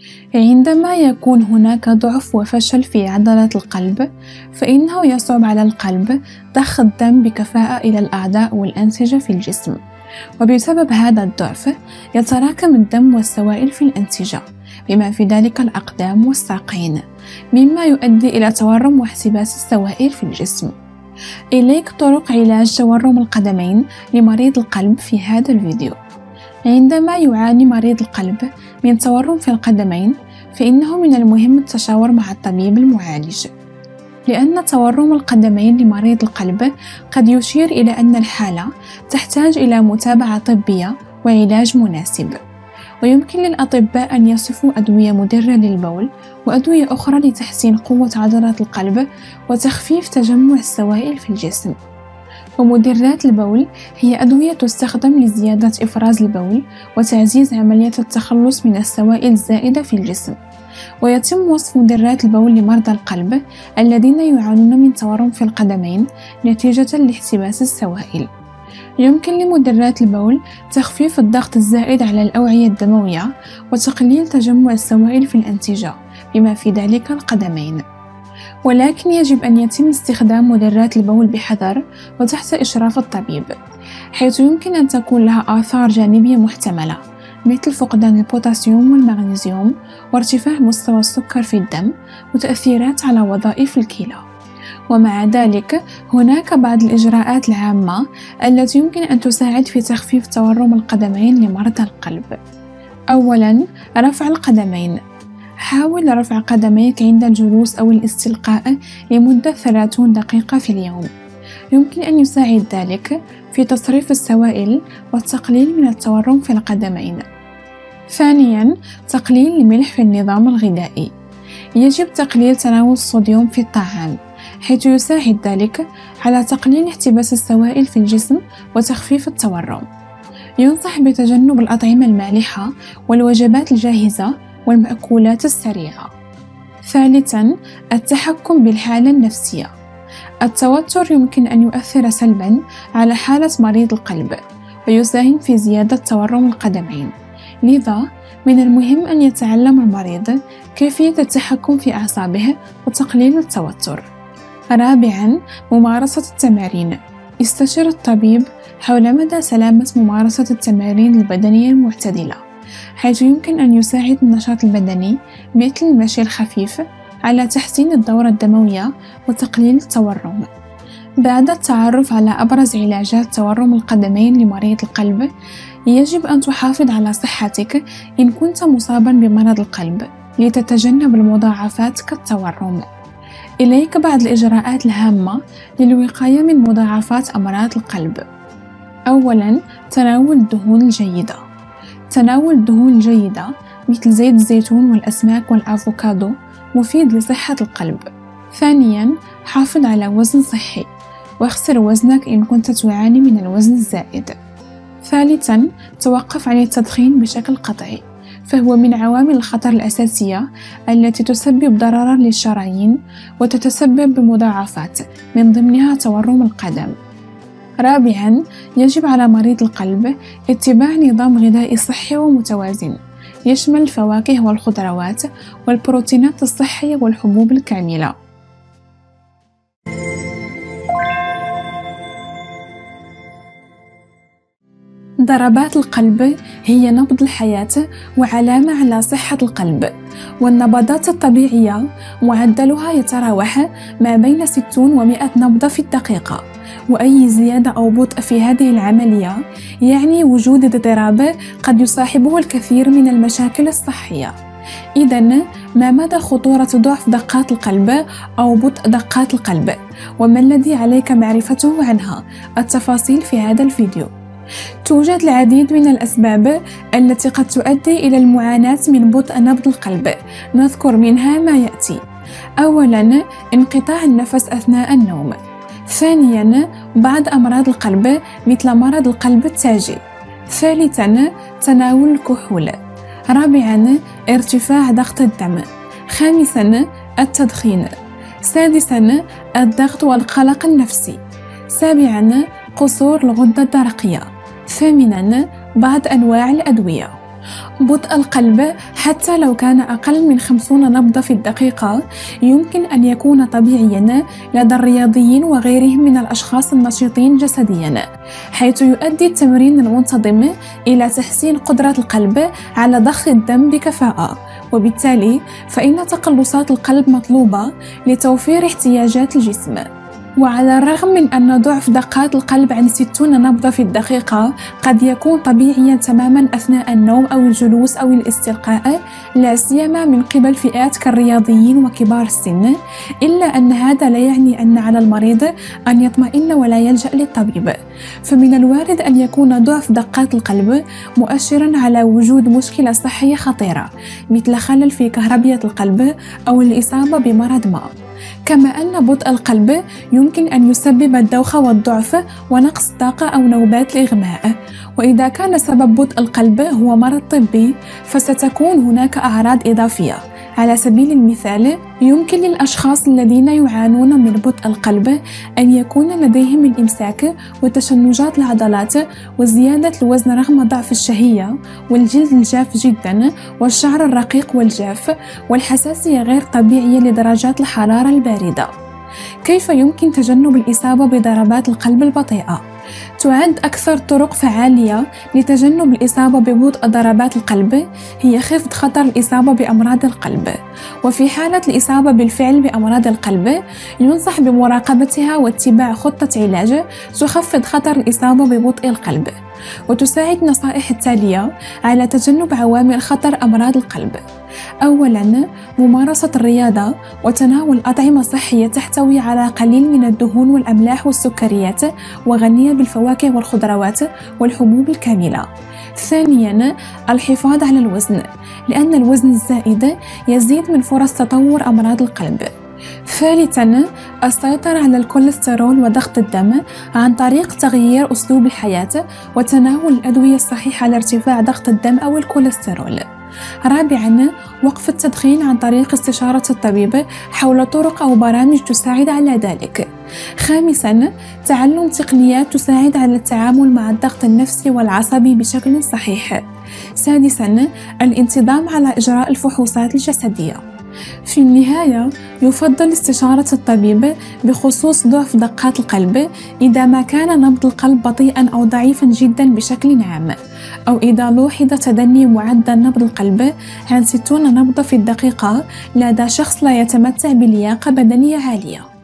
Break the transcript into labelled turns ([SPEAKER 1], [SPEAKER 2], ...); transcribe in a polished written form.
[SPEAKER 1] عندما يكون هناك ضعف وفشل في عضلة القلب، فإنه يصعب على القلب ضخ الدم بكفاءة إلى الأعضاء والأنسجة في الجسم، وبسبب هذا الضعف يتراكم الدم والسوائل في الأنسجة بما في ذلك الأقدام والساقين، مما يؤدي إلى تورم واحتباس السوائل في الجسم. إليك طرق علاج تورم القدمين لمريض القلب في هذا الفيديو. عندما يعاني مريض القلب من تورم في القدمين، فإنه من المهم التشاور مع الطبيب المعالج، لأن تورم القدمين لمريض القلب قد يشير إلى أن الحالة تحتاج إلى متابعة طبية وعلاج مناسب. ويمكن للأطباء أن يصفوا أدوية مدرة للبول وأدوية أخرى لتحسين قوة عضلة القلب وتخفيف تجمع السوائل في الجسم. ومدرات البول هي أدوية تستخدم لزيادة إفراز البول وتعزيز عملية التخلص من السوائل الزائدة في الجسم. ويتم وصف مدرات البول لمرضى القلب الذين يعانون من تورم في القدمين نتيجة لاحتباس السوائل. يمكن لمدرات البول تخفيف الضغط الزائد على الأوعية الدموية وتقليل تجمع السوائل في الأنسجة بما في ذلك القدمين. ولكن يجب أن يتم استخدام مدرات البول بحذر وتحت إشراف الطبيب، حيث يمكن أن تكون لها آثار جانبية محتملة مثل فقدان البوتاسيوم والمغنيسيوم وارتفاع مستوى السكر في الدم وتأثيرات على وظائف الكلى. ومع ذلك هناك بعض الإجراءات العامة التي يمكن أن تساعد في تخفيف تورم القدمين لمرضى القلب. أولاً، رفع القدمين. حاول رفع قدميك عند الجلوس أو الاستلقاء لمدة 30 دقيقة في اليوم. يمكن أن يساعد ذلك في تصريف السوائل والتقليل من التورم في القدمين. ثانياً، تقليل الملح في النظام الغذائي. يجب تقليل تناول الصوديوم في الطعام، حيث يساعد ذلك على تقليل احتباس السوائل في الجسم وتخفيف التورم. ينصح بتجنب الأطعمة المالحة والوجبات الجاهزة والمأكولات السريعة. ثالثاً، التحكم بالحالة النفسية. التوتر يمكن أن يؤثر سلباً على حالة مريض القلب ويساهم في زيادة تورم القدمين، لذا من المهم أن يتعلم المريض كيفية التحكم في أعصابه وتقليل التوتر. رابعاً، ممارسة التمارين. استشر الطبيب حول مدى سلامة ممارسة التمارين البدنية المعتدلة، حيث يمكن أن يساعد النشاط البدني مثل المشي الخفيف على تحسين الدورة الدموية وتقليل التورم. بعد التعرف على أبرز علاجات تورم القدمين لمريض القلب، يجب أن تحافظ على صحتك إن كنت مصابا بمرض القلب لتتجنب المضاعفات كالتورم. إليك بعض الإجراءات الهامة للوقاية من مضاعفات أمراض القلب. أولاً، تناول الدهون الجيدة. تناول الدهون الجيدة مثل زيت الزيتون والأسماك والأفوكادو مفيد لصحة القلب. ثانياً، حافظ على وزن صحي واخسر وزنك إن كنت تعاني من الوزن الزائد. ثالثاً، توقف عن التدخين بشكل قطعي، فهو من عوامل الخطر الأساسية التي تسبب ضرراً للشرايين وتتسبب بمضاعفات من ضمنها تورم القدم. رابعاً، يجب على مريض القلب اتباع نظام غذائي صحي ومتوازن يشمل الفواكه والخضروات والبروتينات الصحية والحبوب الكاملة. ضربات القلب هي نبض الحياة وعلامة على صحة القلب، والنبضات الطبيعية معدلها يتراوح ما بين 60 و100 نبضة في الدقيقة، وأي زيادة أو بطء في هذه العملية يعني وجود اضطراب قد يصاحبه الكثير من المشاكل الصحية. إذن ما مدى خطورة ضعف دقات القلب أو بطء دقات القلب؟ وما الذي عليك معرفته عنها؟ التفاصيل في هذا الفيديو. توجد العديد من الأسباب التي قد تؤدي إلى المعاناة من بطء نبض القلب، نذكر منها ما يأتي. أولاً، انقطاع النفس أثناء النوم. ثانياً، بعض أمراض القلب مثل مرض القلب التاجي. ثالثاً، تناول الكحول. رابعاً، ارتفاع ضغط الدم. خامساً، التدخين. سادساً، الضغط والقلق النفسي. سابعاً، قصور الغدة الدرقية. ثامناً، بعض أنواع الأدوية. بطء القلب حتى لو كان أقل من 50 نبضة في الدقيقة يمكن أن يكون طبيعياً لدى الرياضيين وغيرهم من الأشخاص النشيطين جسدياً، حيث يؤدي التمرين المنتظم إلى تحسين قدرة القلب على ضخ الدم بكفاءة، وبالتالي فإن تقلصات القلب مطلوبة لتوفير احتياجات الجسم. وعلى الرغم من أن ضعف دقات القلب عن 60 نبضة في الدقيقة قد يكون طبيعياً تماماً أثناء النوم أو الجلوس أو الاستلقاء، لا سيما من قبل فئات كالرياضيين وكبار السن، إلا أن هذا لا يعني أن على المريض أن يطمئن ولا يلجأ للطبيب. فمن الوارد أن يكون ضعف دقات القلب مؤشراً على وجود مشكلة صحية خطيرة مثل خلل في كهربية القلب أو الإصابة بمرض ما. كما أن بطء القلب يمكن أن يسبب الدوخة والضعف ونقص الطاقة أو نوبات الإغماء. وإذا كان سبب بطء القلب هو مرض طبي فستكون هناك أعراض إضافية. على سبيل المثال يمكن للأشخاص الذين يعانون من بطء القلب أن يكون لديهم الإمساك وتشنجات العضلات وزيادة الوزن رغم ضعف الشهية والجلد الجاف جدا والشعر الرقيق والجاف والحساسية غير طبيعية لدرجات الحرارة الباردة. كيف يمكن تجنب الإصابة بضربات القلب البطيئة؟ تعد أكثر طرق فعالية لتجنب الإصابة ببطء ضربات القلب هي خفض خطر الإصابة بأمراض القلب. وفي حالة الإصابة بالفعل بأمراض القلب ينصح بمراقبتها واتباع خطة علاج تخفض خطر الإصابة ببطء القلب. وتساعد النصائح التالية على تجنب عوامل خطر أمراض القلب. أولاً، ممارسة الرياضة وتناول أطعمة صحية تحتوي على قليل من الدهون والأملاح والسكريات وغنية بالفواكه والخضروات والحبوب الكاملة. ثانياً، الحفاظ على الوزن، لأن الوزن الزائد يزيد من فرص تطور أمراض القلب. ثالثاً، السيطرة على الكوليسترول وضغط الدم عن طريق تغيير أسلوب الحياة وتناول الأدوية الصحيحة لارتفاع ضغط الدم أو الكوليسترول. رابعاً، وقف التدخين عن طريق استشارة الطبيب حول طرق أو برامج تساعد على ذلك. خامساً، تعلم تقنيات تساعد على التعامل مع الضغط النفسي والعصبي بشكل صحيح. سادساً، الانتظام على إجراء الفحوصات الجسدية. في النهاية يفضل استشارة الطبيب بخصوص ضعف دقات القلب إذا ما كان نبض القلب بطيئاً أو ضعيفاً جداً بشكل عام، أو إذا لوحظ تدني معدل نبض القلب عن 60 نبضة في الدقيقة لدى شخص لا يتمتع بلياقة بدنية عالية.